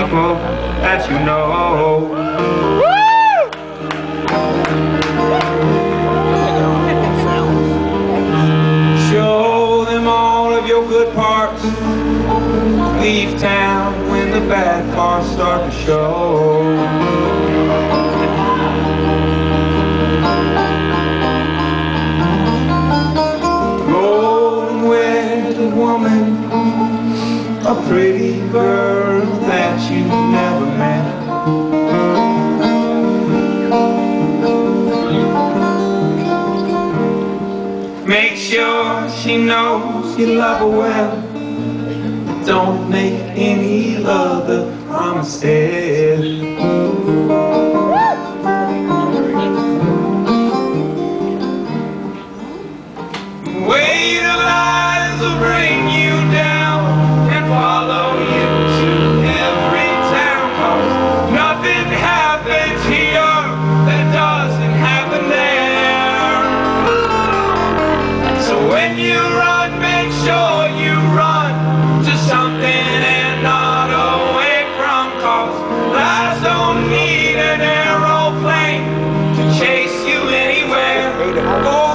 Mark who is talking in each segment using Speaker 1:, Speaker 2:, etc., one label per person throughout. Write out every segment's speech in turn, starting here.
Speaker 1: people that you know. Show them all of your good parts. Leave town when the bad parts start to show. Go and wed a woman, a pretty girl that you never met. Make sure she knows you love her well. Don't make any other promises. Weight of lies will bring you down and follow you to every town, 'cause nothing happens here that doesn't happen there. So when you run, make sure you run to something and not away from, 'cause lies don't need an aeroplane to chase you anywhere. Oh,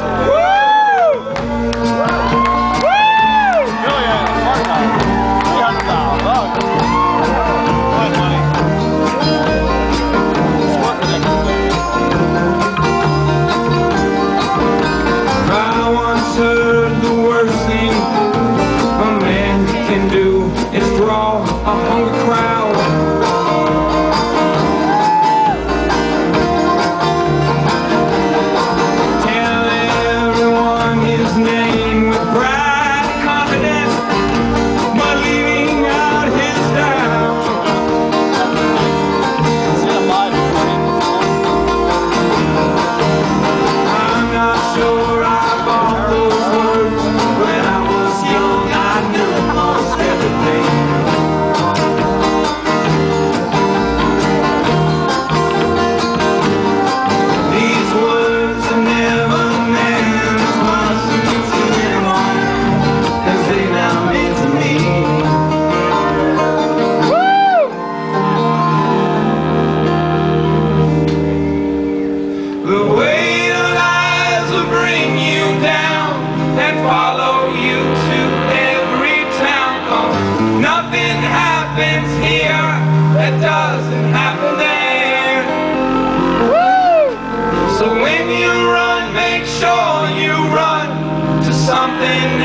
Speaker 1: heard the worst thing a man can do is draw a hungry crowd. Tell everyone his name with pride and confidence, but leaving out his doubt. I'm not sure I bought those words. When I was young, I knew almost everything. These words are never meant as much to anyone as they now mean to me. The weight of lies will bring you down and follow you to every town, 'cause nothing happens here that doesn't happen there. So when you run, make sure you run to something